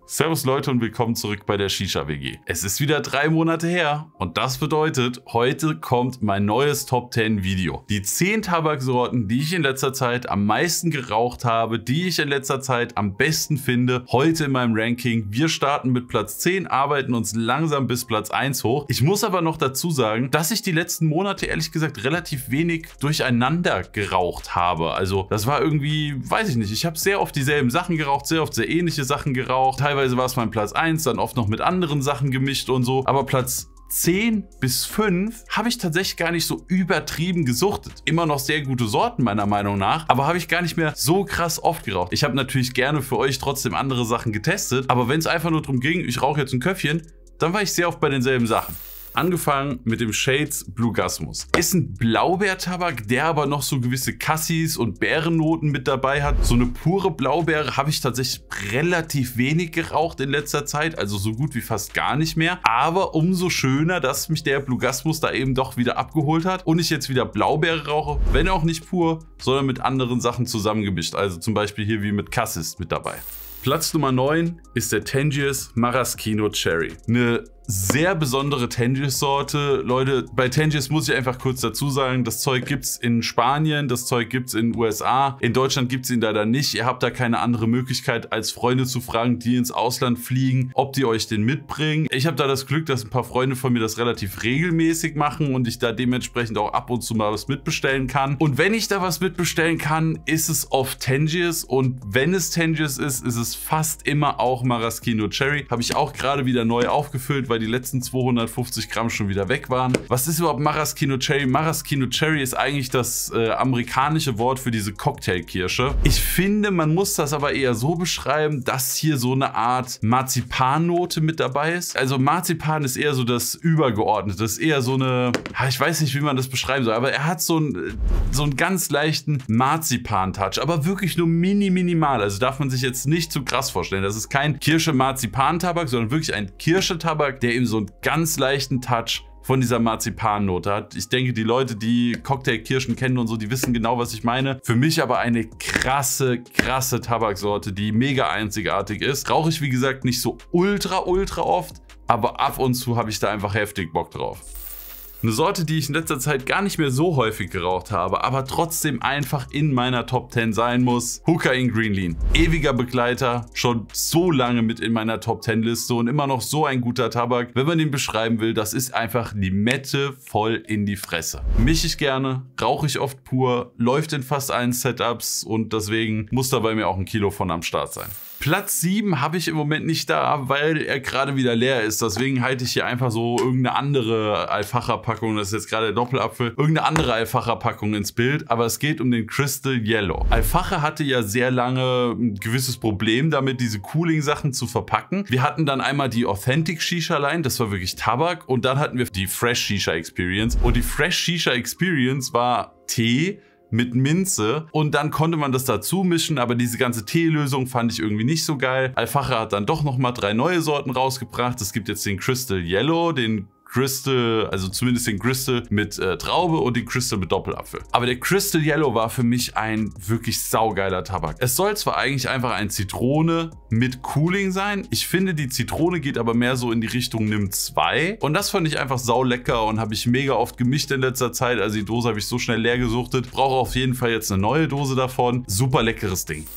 Servus Leute und willkommen zurück bei der Shisha WG. Es ist wieder 3 Monate her und das bedeutet, heute kommt mein neues Top 10 Video. Die 10 Tabaksorten, die ich in letzter Zeit am meisten geraucht habe, die ich in letzter Zeit am besten finde, heute in meinem Ranking. Wir starten mit Platz 10, arbeiten uns langsam bis Platz 1 hoch. Ich muss aber noch dazu sagen, dass ich die letzten Monate ehrlich gesagt relativ wenig durcheinander geraucht habe. Also das war irgendwie, weiß ich nicht, ich habe sehr oft dieselben Sachen geraucht, sehr oft sehr ähnliche Sachen geraucht. Teilweise war es mein Platz 1, dann oft noch mit anderen Sachen gemischt und so. Aber Platz 10 bis 5 habe ich tatsächlich gar nicht so übertrieben gesuchtet. Immer noch sehr gute Sorten meiner Meinung nach, aber habe ich gar nicht mehr so krass oft geraucht. Ich habe natürlich gerne für euch trotzdem andere Sachen getestet, aber wenn es einfach nur darum ging, ich rauche jetzt ein Köpfchen, dann war ich sehr oft bei denselben Sachen. Angefangen mit dem Shades Bluegasmus. Ist ein Blaubeertabak, der aber noch so gewisse Cassis und Beerennoten mit dabei hat. So eine pure Blaubeere habe ich tatsächlich relativ wenig geraucht in letzter Zeit, also so gut wie fast gar nicht mehr. Aber umso schöner, dass mich der Bluegasmus da eben doch wieder abgeholt hat und ich jetzt wieder Blaubeere rauche, wenn auch nicht pur, sondern mit anderen Sachen zusammengemischt. Also zum Beispiel hier wie mit Cassis mit dabei. Platz Nummer 9 ist der Tangiers Maraschino Cherry. Eine sehr besondere Tangiers-Sorte. Leute, bei Tangiers muss ich einfach kurz dazu sagen, das Zeug gibt es in Spanien, das Zeug gibt es in den USA. In Deutschland gibt es ihn leider nicht. Ihr habt da keine andere Möglichkeit, als Freunde zu fragen, die ins Ausland fliegen, ob die euch den mitbringen. Ich habe da das Glück, dass ein paar Freunde von mir das relativ regelmäßig machen und ich da dementsprechend auch ab und zu mal was mitbestellen kann. Und wenn ich da was mitbestellen kann, ist es oft Tangiers und wenn es Tangiers ist, ist es fast immer auch Maraschino Cherry. Habe ich auch gerade wieder neu aufgefüllt, weil die letzten 250 Gramm schon wieder weg waren. Was ist überhaupt Maraschino Cherry? Maraschino Cherry ist eigentlich das amerikanische Wort für diese Cocktailkirsche. Ich finde, man muss das aber eher so beschreiben, dass hier so eine Art Marzipannote mit dabei ist. Also Marzipan ist eher so das Übergeordnete. Das ist eher so eine, ich weiß nicht, wie man das beschreiben soll, aber er hat so einen ganz leichten Marzipan-Touch, aber wirklich nur minimal. Also darf man sich jetzt nicht zu krass vorstellen. Das ist kein Kirsche-Marzipan-Tabak, sondern wirklich ein Kirsche-Tabak, der eben so einen ganz leichten Touch von dieser Marzipannote hat. Ich denke, die Leute, die Cocktailkirschen kennen und so, die wissen genau, was ich meine. Für mich aber eine krasse Tabaksorte, die mega einzigartig ist. Rauche ich, wie gesagt, nicht so ultra oft, aber ab und zu habe ich da einfach heftig Bock drauf. Eine Sorte, die ich in letzter Zeit gar nicht mehr so häufig geraucht habe, aber trotzdem einfach in meiner Top 10 sein muss. Hookah in Green Lean. Ewiger Begleiter, schon so lange mit in meiner Top 10 Liste und immer noch so ein guter Tabak. Wenn man den beschreiben will, das ist einfach Limette voll in die Fresse. Mische ich gerne, rauche ich oft pur, läuft in fast allen Setups und deswegen muss da bei mir auch 1 Kilo von am Start sein. Platz 7 habe ich im Moment nicht da, weil er gerade wieder leer ist. Deswegen halte ich hier einfach so irgendeine andere Alfacher-Packung, das ist jetzt gerade der Doppelapfel, irgendeine andere Alfacher-Packung ins Bild. Aber es geht um den Crystal Yellow. Alfacher hatte ja sehr lange ein gewisses Problem damit, diese Cooling-Sachen zu verpacken. Wir hatten dann einmal die Authentic Shisha Line, das war wirklich Tabak. Und dann hatten wir die Fresh Shisha Experience. Und die Fresh Shisha Experience war Tee mit Minze und dann konnte man das dazu mischen, aber diese ganze Teelösung fand ich irgendwie nicht so geil. Alfacher hat dann doch nochmal 3 neue Sorten rausgebracht. Es gibt jetzt den Crystal Yellow, den Crystal, also zumindest den Crystal mit Traube und den Crystal mit Doppelapfel. Aber der Crystal Yellow war für mich ein wirklich saugeiler Tabak. Es soll zwar eigentlich einfach ein Zitrone mit Cooling sein. Ich finde, die Zitrone geht aber mehr so in die Richtung Nimm 2. Und das fand ich einfach sau lecker und habe ich mega oft gemischt in letzter Zeit. Also die Dose habe ich so schnell leer gesuchtet. Brauche auf jeden Fall jetzt eine neue Dose davon. Super leckeres Ding.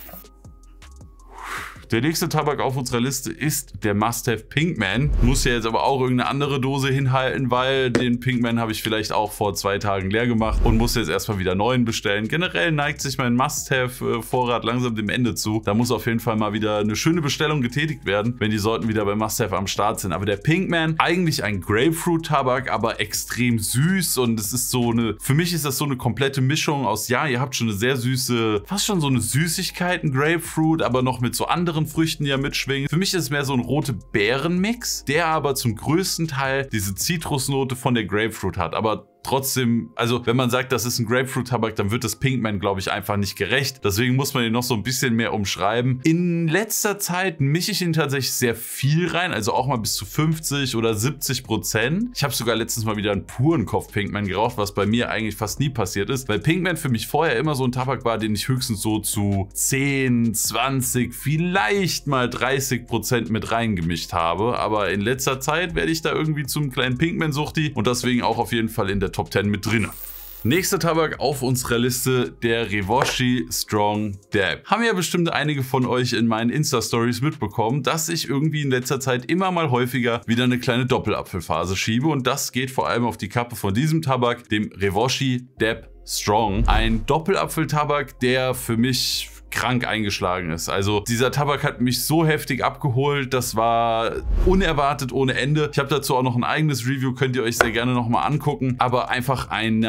Der nächste Tabak auf unserer Liste ist der Must-Have Pinkman. Muss ja jetzt aber auch irgendeine andere Dose hinhalten, weil den Pinkman habe ich vielleicht auch vor 2 Tagen leer gemacht und muss jetzt erstmal wieder neuen bestellen. Generell neigt sich mein Must-Have-Vorrat langsam dem Ende zu. Da muss auf jeden Fall mal wieder eine schöne Bestellung getätigt werden, wenn die Sorten wieder bei Must-Have am Start sind. Aber der Pinkman, eigentlich ein Grapefruit-Tabak, aber extrem süß und es ist so eine, für mich ist das so eine komplette Mischung aus, ja, ihr habt schon eine sehr süße, fast schon so eine Süßigkeiten Grapefruit, aber noch mit so anderen Früchten, die ja mitschwingen. Für mich ist es mehr so ein rote Beeren-Mix, der aber zum größten Teil diese Zitrusnote von der Grapefruit hat. Aber trotzdem, also wenn man sagt, das ist ein Grapefruit-Tabak, dann wird das Pinkman, glaube ich, einfach nicht gerecht. Deswegen muss man ihn noch so ein bisschen mehr umschreiben. In letzter Zeit mische ich ihn tatsächlich sehr viel rein, also auch mal bis zu 50 oder 70%. Ich habe sogar letztens mal wieder einen puren Kopf Pinkman geraucht, was bei mir eigentlich fast nie passiert ist, weil Pinkman für mich vorher immer so ein Tabak war, den ich höchstens so zu 10, 20, vielleicht mal 30% mit reingemischt habe. Aber in letzter Zeit werde ich da irgendwie zum kleinen Pinkman-Suchti und deswegen auch auf jeden Fall in der Top 10 mit drin. Nächster Tabak auf unserer Liste, der Revoshi Strong Dab. Haben ja bestimmt einige von euch in meinen Insta-Stories mitbekommen, dass ich irgendwie in letzter Zeit immer mal häufiger wieder eine kleine Doppelapfelphase schiebe. Und das geht vor allem auf die Kappe von diesem Tabak, dem Revoshi Dab Strong. Ein Doppelapfeltabak, der für mich krank eingeschlagen ist. Also dieser Tabak hat mich so heftig abgeholt, das war unerwartet ohne Ende. Ich habe dazu auch noch ein eigenes Review, könnt ihr euch sehr gerne nochmal angucken. Aber einfach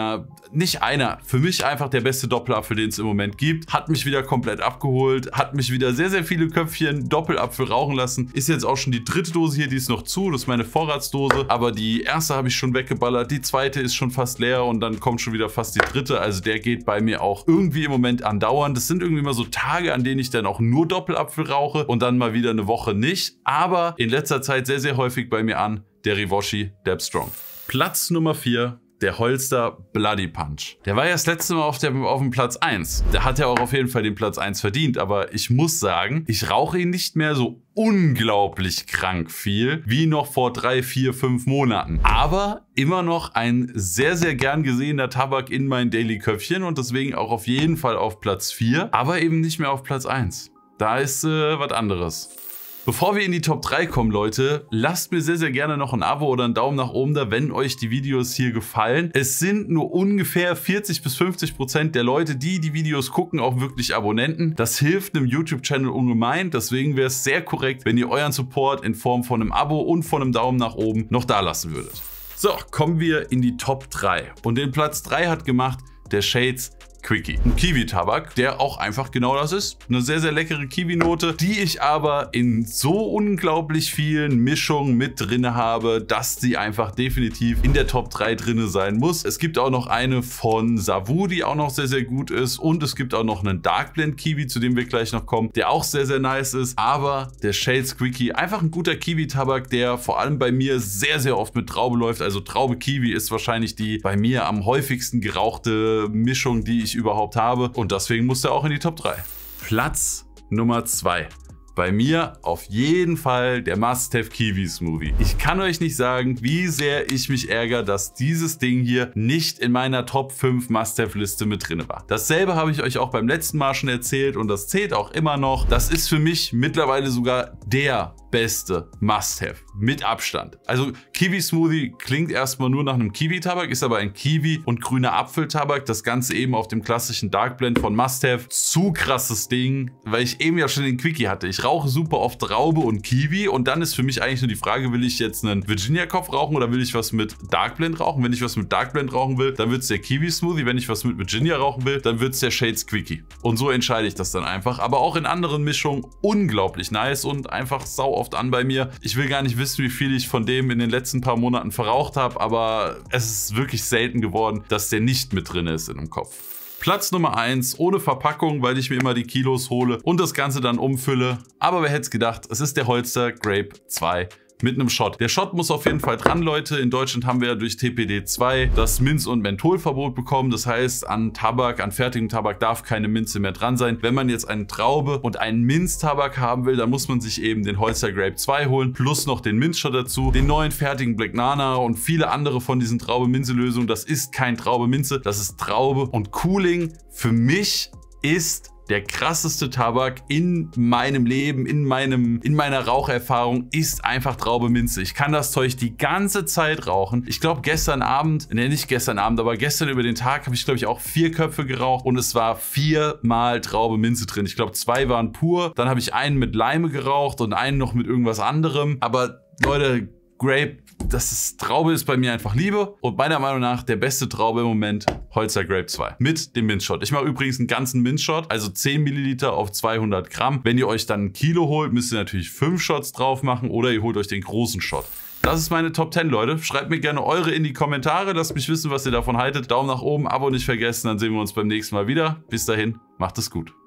für mich einfach der beste Doppelapfel, den es im Moment gibt. Hat mich wieder komplett abgeholt, hat mich wieder sehr, sehr viele Köpfchen Doppelapfel rauchen lassen. Ist jetzt auch schon die dritte Dose hier, die ist noch zu, das ist meine Vorratsdose. Aber die erste habe ich schon weggeballert, die zweite ist schon fast leer und dann kommt schon wieder fast die dritte. Also der geht bei mir auch irgendwie im Moment andauernd. Das sind irgendwie immer so Tage, an denen ich dann auch nur Doppelapfel rauche und dann mal wieder eine Woche nicht. Aber in letzter Zeit sehr, sehr häufig bei mir an der Revoshi Dab Strong. Platz Nummer 4. Der Holster Bloody Punch. Der war ja das letzte Mal auf dem Platz 1. Der hat ja auch auf jeden Fall den Platz 1 verdient, aber ich muss sagen, ich rauche ihn nicht mehr so unglaublich krank viel, wie noch vor 3, 4, 5 Monaten. Aber immer noch ein sehr, sehr gern gesehener Tabak in meinen Daily Köpfchen und deswegen auch auf jeden Fall auf Platz 4, aber eben nicht mehr auf Platz 1. Da ist was anderes. Bevor wir in die Top 3 kommen, Leute, lasst mir sehr, sehr gerne noch ein Abo oder einen Daumen nach oben da, wenn euch die Videos hier gefallen. Es sind nur ungefähr 40 bis 50% der Leute, die die Videos gucken, auch wirklich Abonnenten. Das hilft einem YouTube-Channel ungemein, deswegen wäre es sehr korrekt, wenn ihr euren Support in Form von einem Abo und von einem Daumen nach oben noch da lassen würdet. So, kommen wir in die Top 3. Und den Platz 3 hat gemacht der Shades Quickie. Ein Kiwi-Tabak, der auch einfach genau das ist. Eine sehr, sehr leckere Kiwi-Note, die ich aber in so unglaublich vielen Mischungen mit drin habe, dass sie einfach definitiv in der Top 3 drin sein muss. Es gibt auch noch eine von Savu, die auch noch sehr, sehr gut ist. Und es gibt auch noch einen Dark Blend Kiwi, zu dem wir gleich noch kommen, der auch sehr, sehr nice ist. Aber der Shades Quickie, einfach ein guter Kiwi-Tabak, der vor allem bei mir sehr, sehr oft mit Traube läuft. Also Traube Kiwi ist wahrscheinlich die bei mir am häufigsten gerauchte Mischung, die ich überhaupt habe und deswegen muss er auch in die Top 3. Platz Nummer 2. Bei mir auf jeden Fall der Must-Have Kiwi Smoothie. Ich kann euch nicht sagen, wie sehr ich mich ärgere, dass dieses Ding hier nicht in meiner Top 5 Must-Have Liste mit drin war. Dasselbe habe ich euch auch beim letzten Mal schon erzählt und das zählt auch immer noch. Das ist für mich mittlerweile sogar der beste Must-Have. Mit Abstand. Also Kiwi Smoothie klingt erstmal nur nach einem Kiwi-Tabak, ist aber ein Kiwi- und grüner Apfeltabak. Das Ganze eben auf dem klassischen Dark Blend von Must-Have. Zu krasses Ding, weil ich eben ja schon den Quickie hatte. Ich rauche super oft Traube und Kiwi und dann ist für mich eigentlich nur die Frage, will ich jetzt einen Virginia-Kopf rauchen oder will ich was mit Dark Blend rauchen? Wenn ich was mit Dark Blend rauchen will, dann wird es der Kiwi Smoothie. Wenn ich was mit Virginia rauchen will, dann wird es der Shades Quickie. Und so entscheide ich das dann einfach. Aber auch in anderen Mischungen unglaublich nice und einfach sau oft an bei mir. Ich will gar nicht wissen, wie viel ich von dem in den letzten paar Monaten verraucht habe, aber es ist wirklich selten geworden, dass der nicht mit drin ist in dem Kopf. Platz Nummer 1, ohne Verpackung, weil ich mir immer die Kilos hole und das Ganze dann umfülle. Aber wer hätte es gedacht, es ist der Holster Grape 2. Mit einem Shot. Der Shot muss auf jeden Fall dran, Leute. In Deutschland haben wir ja durch TPD 2 das Minz- und Mentholverbot bekommen. Das heißt, an Tabak, an fertigem Tabak darf keine Minze mehr dran sein. Wenn man jetzt eine Traube und einen Minztabak haben will, dann muss man sich eben den Holster Grape 2 holen, plus noch den Minzshot dazu, den neuen fertigen Black Nana und viele andere von diesen Traube-Minze-Lösungen. Das ist kein Traube-Minze, das ist Traube und Cooling. Für mich ist der krasseste Tabak in meinem Leben, in meiner Raucherfahrung ist einfach Traube Minze. Ich kann das Zeug die ganze Zeit rauchen. Ich glaube gestern Abend, ne nicht gestern Abend, aber gestern über den Tag habe ich glaube ich auch 4 Köpfe geraucht und es war 4-mal Traube Minze drin. Ich glaube 2 waren pur, dann habe ich einen mit Leime geraucht und einen noch mit irgendwas anderem. Aber Leute, Grape, Traube ist bei mir einfach Liebe und meiner Meinung nach der beste Traube im Moment Holster Grape 2 mit dem Minzshot. Ich mache übrigens einen ganzen Minzshot, also 10 Milliliter auf 200 Gramm. Wenn ihr euch dann ein Kilo holt, müsst ihr natürlich 5 Shots drauf machen oder ihr holt euch den großen Shot. Das ist meine Top 10, Leute. Schreibt mir gerne eure in die Kommentare. Lasst mich wissen, was ihr davon haltet. Daumen nach oben, Abo nicht vergessen. Dann sehen wir uns beim nächsten Mal wieder. Bis dahin, macht es gut.